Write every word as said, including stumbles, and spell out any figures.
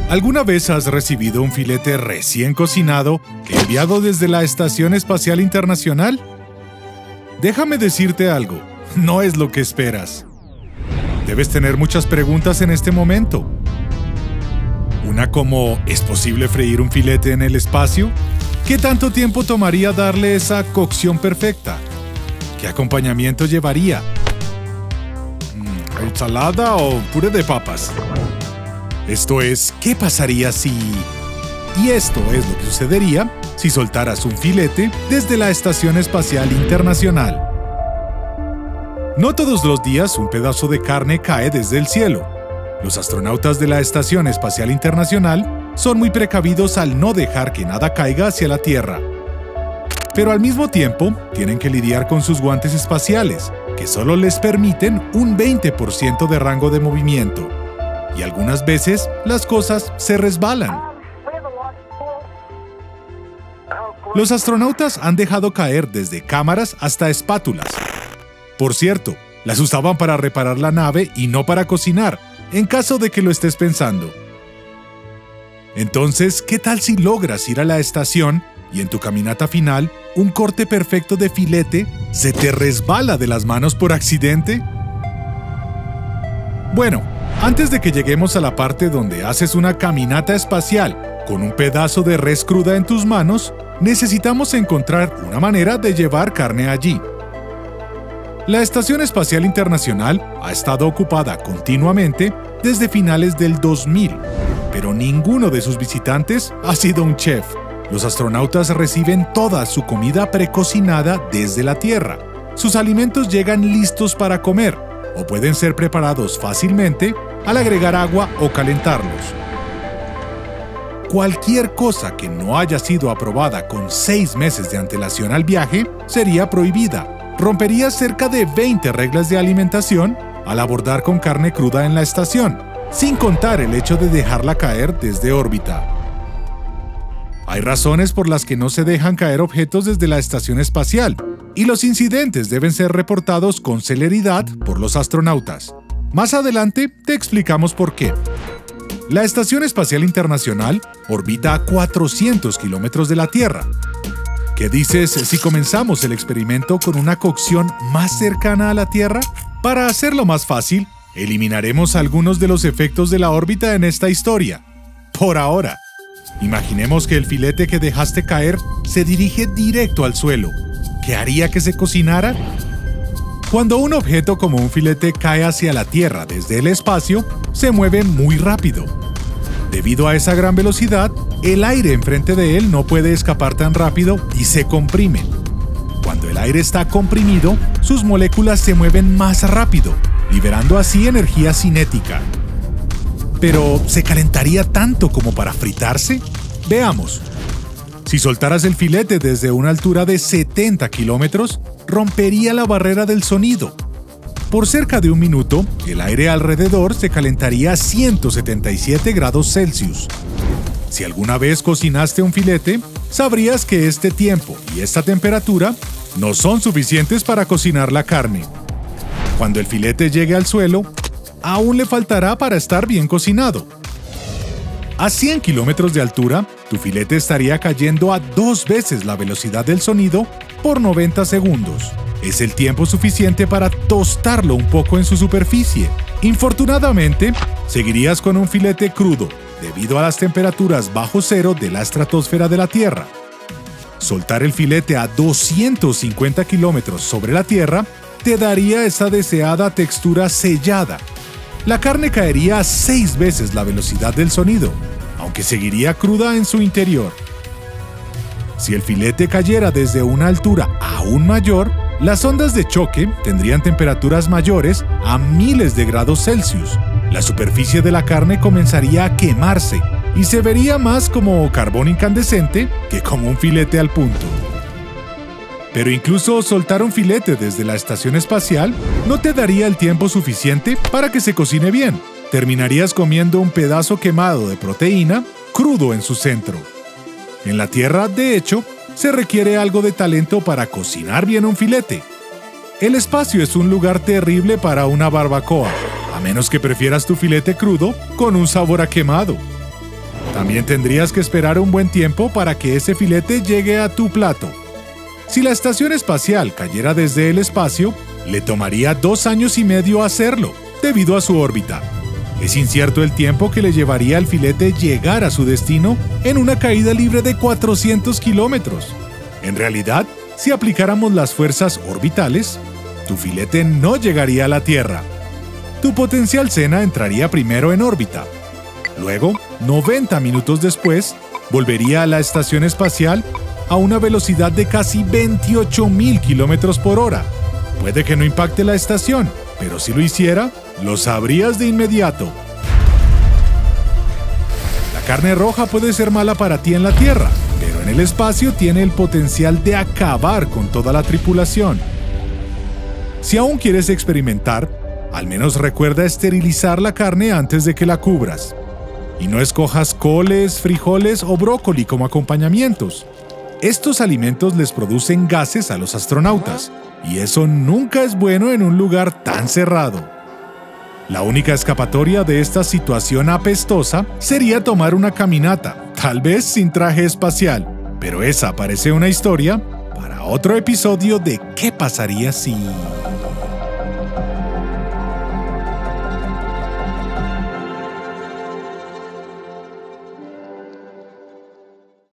¿Alguna vez has recibido un filete recién cocinado enviado desde la Estación Espacial Internacional? Déjame decirte algo, no es lo que esperas. Debes tener muchas preguntas en este momento. Una como, ¿es posible freír un filete en el espacio? ¿Qué tanto tiempo tomaría darle esa cocción perfecta? ¿Qué acompañamiento llevaría? ¿Ensalada o puré de papas? Esto es, ¿qué pasaría si...? Y esto es lo que sucedería si soltaras un filete desde la Estación Espacial Internacional. No todos los días un pedazo de carne cae desde el cielo. Los astronautas de la Estación Espacial Internacional son muy precavidos al no dejar que nada caiga hacia la Tierra. Pero al mismo tiempo, tienen que lidiar con sus guantes espaciales, que solo les permiten un veinte por ciento de rango de movimiento. Y algunas veces las cosas se resbalan. Los astronautas han dejado caer desde cámaras hasta espátulas. Por cierto, las usaban para reparar la nave y no para cocinar, en caso de que lo estés pensando. Entonces, ¿qué tal si logras ir a la estación y en tu caminata final, un corte perfecto de filete se te resbala de las manos por accidente? Bueno, antes de que lleguemos a la parte donde haces una caminata espacial con un pedazo de res cruda en tus manos, necesitamos encontrar una manera de llevar carne allí. La Estación Espacial Internacional ha estado ocupada continuamente desde finales del dos mil, pero ninguno de sus visitantes ha sido un chef. Los astronautas reciben toda su comida precocinada desde la Tierra. Sus alimentos llegan listos para comer, o pueden ser preparados fácilmente al agregar agua o calentarlos. Cualquier cosa que no haya sido aprobada con seis meses de antelación al viaje sería prohibida. Rompería cerca de veinte reglas de alimentación al abordar con carne cruda en la estación, sin contar el hecho de dejarla caer desde órbita. Hay razones por las que no se dejan caer objetos desde la estación espacial, y los incidentes deben ser reportados con celeridad por los astronautas. Más adelante te explicamos por qué. La Estación Espacial Internacional orbita a cuatrocientos kilómetros de la Tierra. ¿Qué dices si comenzamos el experimento con una cocción más cercana a la Tierra? Para hacerlo más fácil, eliminaremos algunos de los efectos de la órbita en esta historia. Por ahora. Imaginemos que el filete que dejaste caer se dirige directo al suelo. ¿Qué haría que se cocinara? Cuando un objeto como un filete cae hacia la Tierra desde el espacio, se mueve muy rápido. Debido a esa gran velocidad, el aire enfrente de él no puede escapar tan rápido y se comprime. Cuando el aire está comprimido, sus moléculas se mueven más rápido, liberando así energía cinética. ¿Pero se calentaría tanto como para fritarse? Veamos. Si soltaras el filete desde una altura de setenta kilómetros, rompería la barrera del sonido. Por cerca de un minuto, el aire alrededor se calentaría a ciento setenta y siete grados Celsius. Si alguna vez cocinaste un filete, sabrías que este tiempo y esta temperatura no son suficientes para cocinar la carne. Cuando el filete llegue al suelo, aún le faltará para estar bien cocinado. A cien kilómetros de altura, tu filete estaría cayendo a dos veces la velocidad del sonido por noventa segundos. Es el tiempo suficiente para tostarlo un poco en su superficie. Infortunadamente, seguirías con un filete crudo debido a las temperaturas bajo cero de la estratosfera de la Tierra. Soltar el filete a doscientos cincuenta kilómetros sobre la Tierra te daría esa deseada textura sellada. La carne caería a seis veces la velocidad del sonido, aunque seguiría cruda en su interior. Si el filete cayera desde una altura aún mayor, las ondas de choque tendrían temperaturas mayores a miles de grados Celsius. La superficie de la carne comenzaría a quemarse y se vería más como carbón incandescente que como un filete al punto. Pero incluso soltar un filete desde la estación espacial no te daría el tiempo suficiente para que se cocine bien. Terminarías comiendo un pedazo quemado de proteína crudo en su centro. En la Tierra, de hecho, se requiere algo de talento para cocinar bien un filete. El espacio es un lugar terrible para una barbacoa, a menos que prefieras tu filete crudo con un sabor a quemado. También tendrías que esperar un buen tiempo para que ese filete llegue a tu plato. Si la estación espacial cayera desde el espacio, le tomaría dos años y medio hacerlo, debido a su órbita. Es incierto el tiempo que le llevaría al filete llegar a su destino en una caída libre de cuatrocientos kilómetros. En realidad, si aplicáramos las fuerzas orbitales, tu filete no llegaría a la Tierra. Tu potencial Sena entraría primero en órbita. Luego, noventa minutos después, volvería a la estación espacial a una velocidad de casi veintiocho mil kilómetros por hora. Puede que no impacte la estación, pero si lo hiciera, lo sabrías de inmediato. La carne roja puede ser mala para ti en la Tierra, pero en el espacio tiene el potencial de acabar con toda la tripulación. Si aún quieres experimentar, al menos recuerda esterilizar la carne antes de que la cubras. Y no escojas coles, frijoles o brócoli como acompañamientos. Estos alimentos les producen gases a los astronautas, y eso nunca es bueno en un lugar tan cerrado. La única escapatoria de esta situación apestosa sería tomar una caminata, tal vez sin traje espacial, pero esa parece una historia para otro episodio de ¿Qué pasaría si...?